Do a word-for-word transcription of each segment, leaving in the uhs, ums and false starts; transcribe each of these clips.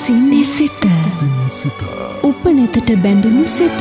සින්නේ සිත උපනෙතට බැඳුණු සිත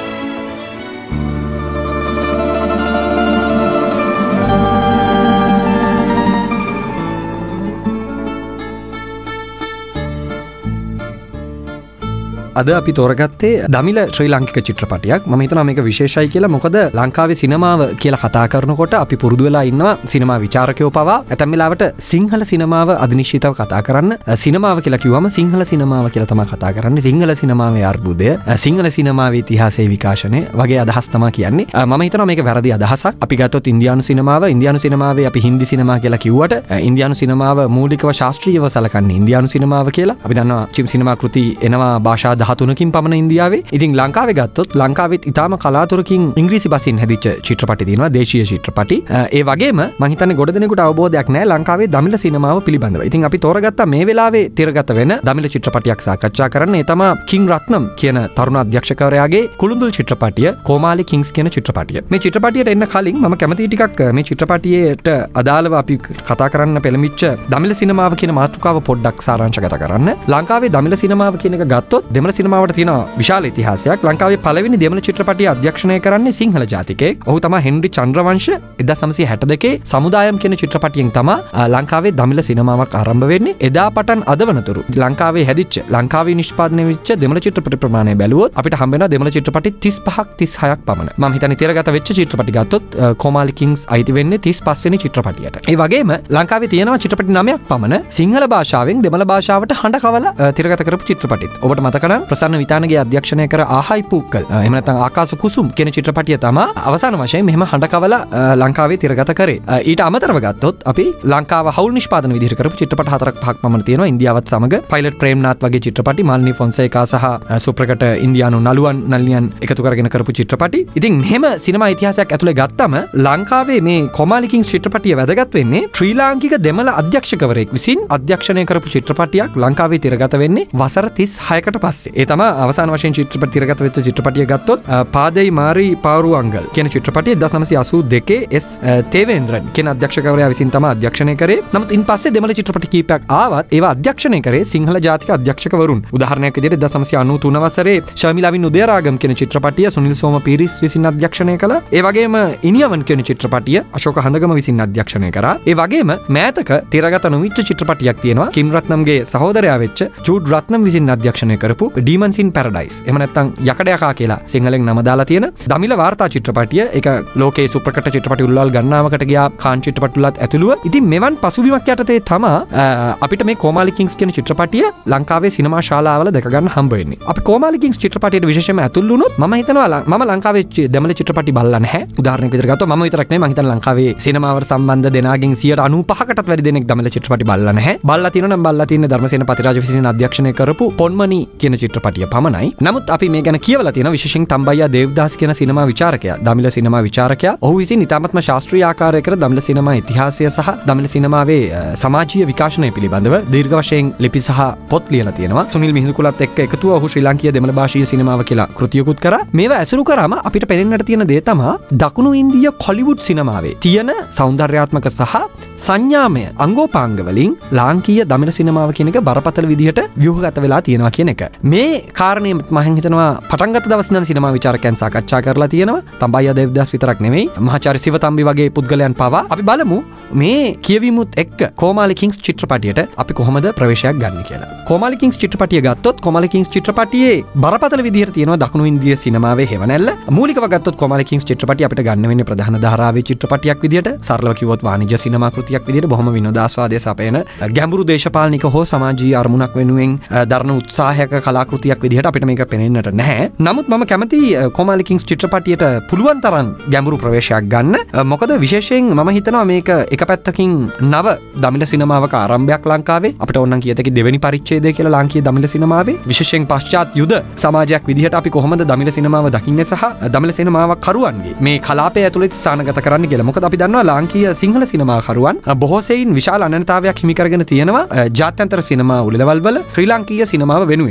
අද අපි තෝරගත්තේ දමිළ ශ්‍රී ලාංකික චිත්‍රපටයක්. මම හිතනවා මේක විශේෂයි කියලා. මොකද ලංකාවේ සිනමාව කියලා කතා කරනකොට අපි පුරුදු වෙලා ඉන්නවා සිනමා විචාරකයෝ පවා ඇතැම් වෙලාවට සිංහල සිනමාව අධිනිශ්චිතව කතා කරන්න. සිනමාව කියලා කිව්වම සිංහල සිනමාව කියලා තමයි කතා කරන්නේ. සිංහල සිනමාවේ අර්බුදය, සිංහල සිනමාවේ ඉතිහාසයේ විකාශනය වගේ අදහස් තමයි කියන්නේ. මම හිතනවා මේක වැරදි අදහසක්. අපි ගත්තොත් ඉන්දියානු සිනමාව, ඉන්දියානු සිනමාවේ අපි හින්දි සිනමා කියලා කිව්වට ඉන්දියානු සිනමාව මූලිකව ශාස්ත්‍රීයව සලකන්නේ ඉන්දියානු සිනමාව කියලා. අපි දන්නවා චිම් සිනමා කෘති එනවා භාෂා දහතුනකින් පමණ ඉන්දියාවේ. ඉතින් ලංකාවේ ගත්තොත් ලංකාවෙත් ඉතාම කලාතුරකින් ඉංග්‍රීසි බසින් හැදිච්ච චිත්‍රපටි තියෙනවා, දේශීය චිත්‍රපටි. ඒ වගේම මම හිතන්නේ ගොඩ දෙනෙකුට අවබෝධයක් නැහැ ලංකාවේ දමිළ සිනමාව පිළිබඳව. ඉතින් අපි තෝරගත්තා මේ වෙලාවේ තිරගත වෙන දමිළ චිත්‍රපටියක් සාකච්ඡා කරන්න. ඒ තමයි කිං රත්නම් කියන තරුණ අධ්‍යක්ෂකවරයාගේ කුළුඳුල් චිත්‍රපටිය, කොමාලි කිංස් කියන චිත්‍රපටිය. මේ චිත්‍රපටියට එන්න කලින් මම කැමතියි ටිකක් මේ චිත්‍රපටියට අදාළව අපි කතා කරන්න පෙළඹිච්ච දමිළ සිනමාව කියන මාතෘකාව පොඩ්ඩක් සාරාංශගත කරන්න. ලංකාවේ දමිළ සිනමාව කියන එක ගත්තොත් දෙමළ සිනමාවට තියෙන විශාල ඉතිහාසයක්. ලංකාවේ පළවෙනි දෙමළ චිත්‍රපටිය අධ්‍යක්ෂණය කරන්නේ සිංහල ජාතිකයෙක්. ඔහු තමයි හෙන්රි චන්ද්‍රවංශ. එක්දාස් නවසිය හැට දෙකේ සමුදායම් කියන චිත්‍රපටියෙන් තමයි ලංකාවේ දමිළ සිනමාවක් ආරම්භ වෙන්නේ. එදා පටන් අද වනතුරු ලංකාවේ හැදිච්ච, ලංකාවේ නිෂ්පාදනය වෙච්ච දෙමළ චිත්‍රපටි ප්‍රමාණය බැලුවොත් අපිට හම්බ වෙනවා දෙමළ චිත්‍රපටි තිස් පහක් තිස් හයක් පමණ. මම හිතන්නේ තිරගත වෙච්ච චිත්‍රපටි ගත්තොත් කොමාලි කිංස් අයිති වෙන්නේ තිස් පහ වෙනි චිත්‍රපටියට. ඒ වගේම ලංකාවේ තියෙනවා චිත්‍රපටි නවයක් පමණ සිංහල භාෂාවෙන් දෙමළ භාෂාවට හඬ කවලා තිරගත කරපු චිත්‍රපටිත්. ඔබට මතක නම් ප්‍රසන්න විතානගේ අධ්‍යක්ෂණය කර ආහයි පූක්කල්, එහෙම නැත්නම් ආකාශ කුසුම් කියන චිත්‍රපටිය තමයි අවසාන වශයෙන් මෙහෙම හඬ කවලා ලංකාවේ තිරගත කරේ. ඊට අමතරව ගත්තොත් අපි ලංකාව හවුල් නිෂ්පාදන විදිහට කරපු චිත්‍රපට හතරක් පහක් පමණ තියෙනවා ඉන්දියාවත් සමග. පයිලට් ප්‍රේම්නාත් වගේ චිත්‍රපටි, මාල්නී ෆොන්සේකා සහ සුප්‍රකට ඉන්දියානු නළුවන් නලියන් එකතු කරගෙන කරපු චිත්‍රපටි. ඉතින් මෙහෙම සිනමා ඉතිහාසයක් ඇතුලේ ගත්තම ලංකාවේ මේ කොමාලි කිංස් චිත්‍රපටිය වැදගත් වෙන්නේ ශ්‍රී ලාංකික දෙමළ අධ්‍යක්ෂකවරයෙක් විසින් අධ්‍යක්ෂණය කරපු චිත්‍රපටියක් ලංකාවේ තිරගත වෙන්නේ වසර තිස් හයකට පස්සේ. ඒ තමයි අවසාන වශයෙන් චිත්‍රපටි තිරගත වෙච්ච චිත්‍රපටිය ගත්තොත් පාදෙයි මාරි පාරු අංගල් කියන චිත්‍රපටිය එක්දාස් නවසිය අසූ දෙකේ එස් තේවේන්ද්‍රන් කියන අධ්‍යක්ෂකවරයා විසින් තමයි අධ්‍යක්ෂණය කරේ. නමුත් ඉන් පස්සේ දෙමළ චිත්‍රපටි කීපයක් ආවත් ඒවා අධ්‍යක්ෂණය කරේ සිංහල ජාතික අධ්‍යක්ෂකවරුන්. උදාහරණයක් විදිහට එක්දාස් නවසිය අනූ තුන වසරේ ශර්මිලාවින් උදයරාගම් කියන චිත්‍රපටිය සුනිල් සෝමපීරිස් විසින් අධ්‍යක්ෂණය කළා. ඒ වගේම ඉනියවන් කියන චිත්‍රපටිය අශෝක හඳගම විසින් අධ්‍යක්ෂණය කරා. ඒ වගේම මෑතක තිරගත නොවිච්ච චිත්‍රපටියක් තියෙනවා කිම් රත්නම්ගේ සහෝදරයා වෙච්ච ජූඩ් රත්නම් විසින් අධ්‍යක්ෂණය කරපු ඩීමන්ස් ඉන් පැරඩයිස්. එහෙම නැත්නම් යකඩයකා කියලා සිංහලෙන් නම දාලා තියෙන දමිළ වාර්තා චිත්‍රපටිය. ඒක ලෝකයේ සුප්‍රකට චිත්‍රපටි උල්වල් ගණනාවකට ගියා කාන් චිත්‍රපටිවලත් ඇතුළුව. ඉතින් මෙවන් පසුබිමක් යටතේ තමයි අපිට මේ කොමාලි කිංස් කියන චිත්‍රපටිය ලංකාවේ සිනමා ශාලාවල දැක ගන්න හම්බ වෙන්නේ. අපි කොමාලි කිංස් චිත්‍රපටියට විශේෂයෙන්ම ඇතුල් වුණොත් මම හිතනවා මම ලංකාවේ දෙමළ චිත්‍රපටි බලලා නැහැ. උදාහරණයක් විදිහට ගත්තොත් මම විතරක් නෙමෙයි මම හිතන්නේ ලංකාවේ සිනමාවට සම්බන්ධ දෙනාගෙන් සියයට අනූ පහකටත් වැඩි දෙනෙක් දමිළ චිත්‍රපටි බලලා නැහැ. බලලා තියෙනවා නම් බලලා තියෙන්නේ ධර්මසේන පතිරාජ විසින් අධ්‍යක්ෂණය කරපු පොන්මනි කියන චිත්‍රපටිය පමණයි. නමුත් අපි මේ ගැන කියවලා තියෙනවා විශේෂයෙන් තම්බයියා දේවදාස් කියන සිනමා විචාරකයා, දමිළ සිනමා විචාරකයා. ඔහු විසින් ඉතාමත්ම ශාස්ත්‍රීය ආකාරයකට දමිළ සිනමා ඉතිහාසය සහ දමිළ සිනමාවේ සමාජීය විකාශනය පිළිබඳව දීර්ඝ වශයෙන් ලිපි සහ පොත් ලියලා තියෙනවා. සුනිල් මිහිඳුකුලත් එක්ක එකතුව ඔහු ශ්‍රී ලාංකීය දෙමළ භාෂීය සිනමාව කියලා කෘතියකුත් කරා. මේවා ඇසුරු කරාම අපිට පෙනෙන්නට තියෙන දේ තමයි දකුණු ඉන්දිය කොලිවුඩ් සිනමාවේ තියෙන සෞන්දර්යාත්මක සහ සංඥාමය අංගෝපාංග වලින් ලාංකීය දමිළ සිනමාව කියන එක බරපතල විදිහට ව්‍යුහගත වෙලා තියෙනවා කියන එක. මේ කාරණේ මම හිතනවා පටන් ගත්ත දවස් ඉඳන් සිනමා විචාරකයන් සාකච්ඡා කරලා තියෙනවා. තම්බයියා දේවදාස් විතරක් නෙමෙයි, මහාචාර්ය සිවතම්බි වගේ පුද්ගලයන් පවා. අපි බලමු මේ කියවීමුත් එක්ක කොමාලි කිංස් චිත්‍රපටියට අපි කොහොමද ප්‍රවේශයක් ගන්න කියලා. කොමාලි කිංස් චිත්‍රපටිය ගත්තොත් කොමාලි කිංස් චිත්‍රපටියේ බරපතල විදිහට තියෙනවා දකුණු ඉන්දිය සිනමාවේ හෙවණැල්ල. මූලිකව ගත්තොත් කොමාලි කිංස් චිත්‍රපටිය අපිට ගන්න වෙන්නේ ප්‍රධාන ධාරාවේ චිත්‍රපටියක් විදිහට. සරලව කිව්වොත් වාණිජ්‍ය සිනමා කෘතියක් විදිහට බොහොම විනෝදාස්වාදයේ සපයන ගැඹුරු දේශපාලනික හෝ සමාජීය අරමුණක් වෙනුවෙන් දරන උත්සාහයක කලාකෘතියක් විදිහට අපිට මේක පෙනෙන්නට නැහැ. නමුත් මම කැමති කොමාලි කිංස් චිත්‍රපටියට පුළුවන් තරම් ගැඹුරු ප්‍රවේශයක් ගන්න. මොකද විශේෂයෙන් මම හිතනවා මේක එක පැත්තකින් නව දමිළ සිනමාවක ආරම්භයක් ලංකාවේ. අපිට ඕනනම් කියතකි දෙවෙනි පරිච්ඡේදය කියලා ලාංකීය දමිළ සිනමාවේ. විශේෂයෙන් පශ්චාත් යුද සමාජයක් විදිහට අපි කොහොමද දමිළ සිනමාව දකින්නේ සහ දමිළ සිනමාව කරුවන්ගේ මේ කලාපය ඇතුළේ ස්ථානගත කරන්න කියලා. මොකද අපි දන්නවා ලාංකීය සිංහල සිනමා කරුවන් බොහෝ සෙයින් විශාල අනන්‍යතාවයක් හිමි කරගෙන තියෙනවා ජාත්‍යන්තර සිනමා උළෙලවල් වල ශ්‍රී ලාංකීය සිනමාව වෙනුවෙන්. එතකොට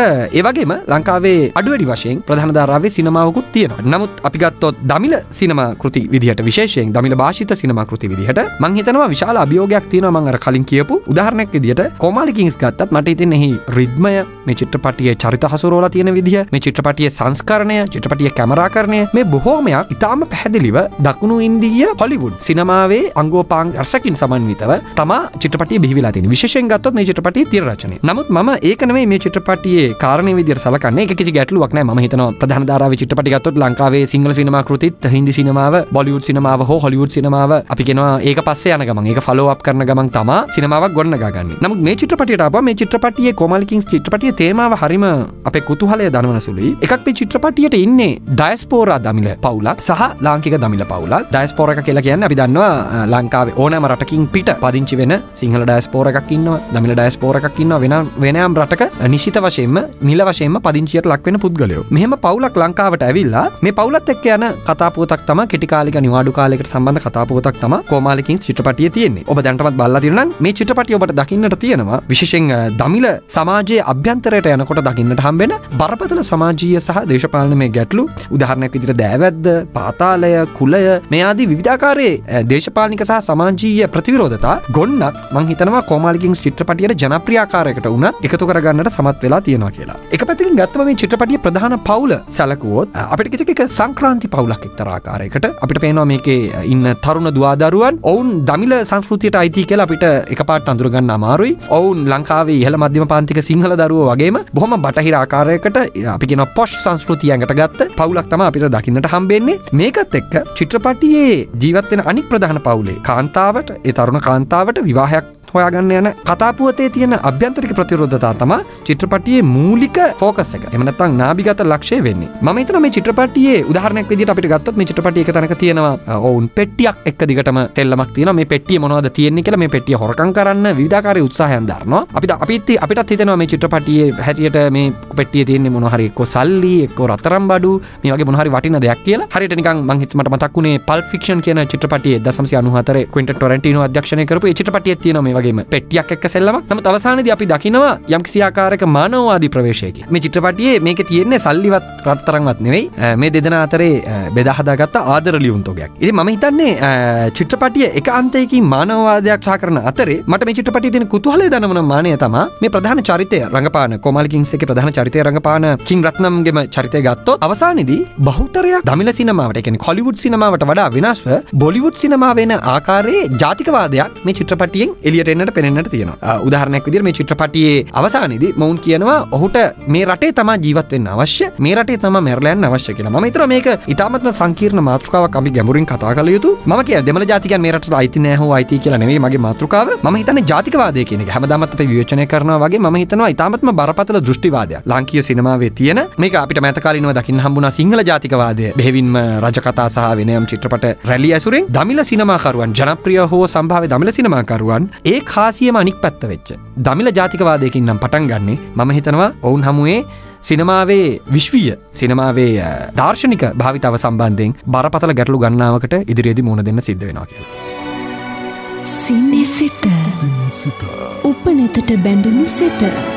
ඒ වගේම ලංකාවේ අඩු වැඩි වශයෙන් ප්‍රධාන ධාරාවේ සිනමාවකුත් තියෙනවා. නමුත් අපි ගත්තොත් දමිළ සිනමා කෘති විදිහට විශේෂයෙන් දමිළ භාෂිත සිනමා කෘති විදිහට මම හිතනවා විශාල අභියෝගයක් තියෙනවා. මම අර කලින් කියපු උදාහරණයක් විදිහට කොමාලි කිංස් ගත්තත් මට ඉතින් එහි රිද්මය, මේ චිත්‍රපටියේ චරිත හසුරුවලා තියෙන විදිහ, මේ චිත්‍රපටියේ සංස්කරණය, චිත්‍රපටියේ කැමරාකරණය මේ බොහෝමයක් ඉතාම පැහැදිලිව දකුණු ඉන්දීය හොලිවුඩ් සිනමාවේ අංගෝපාංග රසකින් සමන්විතව තමා චිත්‍රපටිය බිහිවිලා තියෙන්නේ. විශේෂයෙන් ගත්තොත් මේ චිත්‍රපටියේ තිර රචනය. නමුත් මම ඒක නෙමෙයි මේ චිත්‍රපටියේ කාරණේ විදිහට සලකන්නේ. ඒක කිසි ගැටලුවක් නැහැ. මම හිතනවා ප්‍රධාන ධාරාවේ චිත්‍රපටි ගත්තොත් ලංකාවේ සිංහල සිනමා කෘතිත්, හින්දි සිනමාව, බොලිවුඩ් සිනමාව හෝ හොලිවුඩ් සිනමාව අපි කියනවා ඒක පස්සේ යන ගමන්, ඒක ෆලෝ අප් කරන ගමන් තමා සිනමාවක් ගොඩනගා ගන්න. නමුත් මේ චිත්‍රපටියට ආපුවා මේ චිත්‍රපටියේ කොමාලි කිංස් චිත්‍රපටියේ තේමාව හරිම අපේ කුතුහලය දනවන සුළුයි. එකක් මේ චිත්‍රපටියට ඉන්නේ ඩයස්පෝරා දමිළ පවුලක් සහ ලාංකික දමිළ පවුලක්. ඩයස්පෝරා එක කියලා කියන්නේ අපි දන්නවා ලංකාවේ ඕනෑම රටකින් පිට පදිංචි වෙන සිංහල ඩයස්පෝරා එකක් ඉන්නවා, දමිළ ඩයස්පෝරා එකක් ඉන්නවා, වෙන වෙනම රටක නිශ්චිත වශයෙන්ම නිල වශයෙන්ම පදිංචියට ලක් වෙන පුද්ගලයෝ. මෙහෙම පවුලක් ලංකාවට ඇවිල්ලා මේ පවුලත් එක්ක යන කතාපුවතක් තමයි කෙටි කාලික නිවාඩු කාලයකට සම්බන්ධ කතාපුවතක් තමයි කොමාලි කිංස් චිත්‍රපටියේ තියෙන්නේ. ඔබ දැනටමත් බලලා තියෙනවා නම් මේ චිත්‍රපටිය ඔබට දකින්නට තියෙනවා විශේෂයෙන් දමිළ සමාජයේ අභ්‍යන්තරයට යනකොට දකින්නට හම්බෙන බරපතල සමාජීය සහ දේශපාලනමය ගැටලු. උදාහරණයක් විදිහට දෑවැද්ද, පාතාලය, කුලය මේ ආදී විවිධාකාරයේ දේශපාලනික සහ සමාජීය ප්‍රතිවිරෝධතා ගොන්නක් මම හිතනවා කොමාලි කිංස් චිත්‍රපටියේ ජනප්‍රිය ආකාරයකට උනත් එකතු කරගන්නට සමත් වෙලා තියෙනවා කියලා. එක පැත්තකින් ගත්තම මේ චිත්‍රපටියේ ප්‍රධාන පවුල සැලකුවොත් අපිට කිසික සංක්‍රාන්ති පවුලක් එක්තරා ආකාරයකට අපිට පේනවා මේකේ ඉන්න තරුණ දුවදරුවන් ඔවුන් දමිළ සංස්කෘතියට අයිති කියලා අපිට එකපාරට අඳුර ගන්න අමාරුයි. ඔවුන් ලංකාවේ ඉහළ මධ්‍යම පන්තික සිංහල දරුවෝ වගේම බොහොම බටහිර ආකාරයකට අපි කියන පොෂ් සංස්කෘතිය ඇඟට ගත්ත පවුලක් තමයි අපිට දකින්නට හම්බෙන්නේ. මේකත් එක්ක චිත්‍රපටියේ ජීවත් වෙන අනික් ප්‍රධාන පවුලේ කාන්තාවට, ඒ තරුණ කාන්තාවට විවාහයක් හොයාගන්න යන කතාපුවතේ තියෙන අභ්‍යන්තරික ප්‍රතිරෝධතා තමයි චිත්‍රපටියේ මූලික ෆෝකස් එක. එහෙම නැත්නම් නාභිගත ලක්ෂ්‍යය වෙන්නේ. මම හිතනවා මේ චිත්‍රපටියේ උදාහරණයක් විදිහට අපිට ගත්තොත් මේ චිත්‍රපටියේ එක තැනක තියෙනවා ඔවුන් පෙට්ටියක් එක්ක දිගටම තෙල්ලමක් තියෙනවා. මේ පෙට්ටිය මොනවද තියෙන්නේ කියලා මේ පෙට්ටිය හොරකම් කරන්න විවිධාකාරී උත්සාහයන් දරනවා. අපිට අපිත් අපිටත් හිතෙනවා මේ චිත්‍රපටියේ හැටියට මේ පෙට්ටියේ තියෙන්නේ මොන හරි එක්ක සල්ලි, එක්ක රත්තරන් බඩු, මේ වගේ මොන හරි වටින දෙයක් කියලා. හරියට නිකන් මං හිත මට මතක් වුණේ පල්ප් ෆික්ෂන් කියන චිත්‍රපටියේ දහනවසිය අනූහතරේ ක්වින්ටන් ටොරන්ටිනෝ අධ්‍යක්ෂණය කරපු ඒ චිත්‍රපටියේ තියෙනවා මේ වගේම පෙට්ටියක් එක්ක සෙල්ලමක්. නමුත් අවසානයේදී අපි දකිනවා යම්කිසි ආකාරයක මානවවාදී ප්‍රවේශයකින්. මේ චිත්‍රපටියේ මේකේ තියෙන්නේ සල්ලිවත් රත්තරන්වත් නෙවෙයි මේ දෙදෙනා අතරේ බෙදා හදාගත්ත ආදර ලියුම් තොගයක්. ඉතින් මම හිතන්නේ චිත්‍රපටිය එක අන්තයකින් මානවවාදයක් සහ කරන අතරේ මට මේ චිත්‍රපටියේ තියෙන කුතුහලය දනවන මානය තමයි මේ ප්‍රධාන චරිතය රංගපාන කොමාලි කිංස් එකේ ප්‍රධාන චරිතය රංගපාන කිං රත්නම්ගේම චරිතය ගත්තොත් අවසානයේදී බහුතරයක් දමිළ සිනමාවට, ඒ කියන්නේ හොලිවුඩ් සිනමාවට වඩා වෙනස්ව බොලිවුඩ් සිනමාව වෙන ආකාරයේ ජාතිකවාදයක් මේ චිත්‍රපටියෙන් එළියට එන්නට පෙනෙන්නට තියෙනවා. උදාහරණයක් විදිහට මේ චිත්‍රපටියේ අවසානයේදී මොවුන් කියනවා ඔහුට මේ රටේ තමයි ජීවත් වෙන්න අවශ්‍ය, මේ රටේ තමයි මැරලා යන්න අවශ්‍ය කියලා. මම හිතනවා මේක ඉතාමත්ම සංකීර්ණ මාතෘකාවක් අපි ගැඹුරින් කතා කළ යුතු. මම කියන්නේ දෙමළ ජාතිකයන් මේ රටට අයිති නැහැ හෝ අයිති කියලා නෙවෙයි මගේ මාතෘකාව. මම හිතන්නේ ජාතිකවාදය කියන එක හැමදාමත් අපි විවේචනය කරනවා වගේ මම හිතනවා ඉතාමත්ම බරපතල දෘෂ්ටිවාදයක් ලාංකීය සිනමාවේ තියෙන. මේක අපිට මෑත කාලිනව දකින්න හම්බුණා සිංහල ජාතිකවාදය බෙහෙවින්ම රජකතා සහ වෙනයම් චිත්‍රපට රැලි ඇසුරෙන් දමිළ සිනමාකරුවන්, ජනප්‍රිය හෝ සම්භාව්‍ය දමිළ සිනමාකරුවන් ඒ කාසියම අනික් පැත්ත වෙච්ච දමිළ ජාතිකවාදයකින් නම් පටන් ගන්නෙ. මම හිතනවා ඔවුන් හමුවේ සිනමාවේ විශ්වීය සිනමාවේ දාර්ශනික භාවිතාව සම්බන්ධයෙන් බරපතල ගැටලු ගණනාවකට ඉදිරියේදී මුහුණ දෙන්න සිද්ධ වෙනවා කියලා. සිනසිත උපනෙතට බැඳුණු සිත